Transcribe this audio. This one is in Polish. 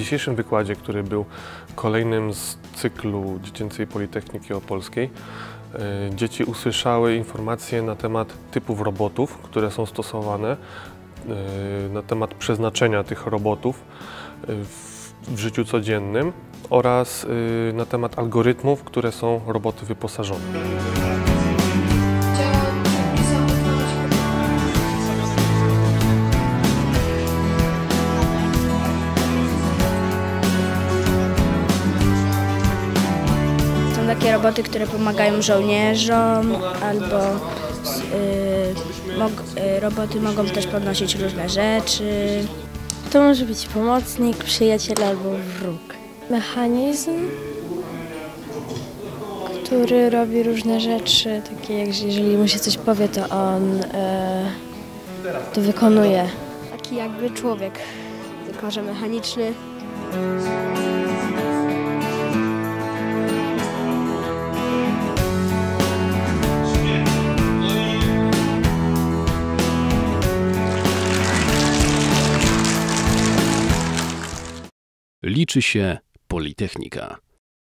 dzisiejszym wykładzie, który był kolejnym z cyklu Dziecięcej Politechniki Opolskiej, dzieci usłyszały informacje na temat typów robotów, które są stosowane, na temat przeznaczenia tych robotów w życiu codziennym oraz na temat algorytmów, które są roboty wyposażone. Są takie roboty, które pomagają żołnierzom, albo roboty mogą też podnosić różne rzeczy. To może być pomocnik, przyjaciel albo wróg. Mechanizm, który robi różne rzeczy, takie jak jeżeli mu się coś powie, to on to wykonuje. Taki jakby człowiek, tylko że mechaniczny. Liczy się Politechnika.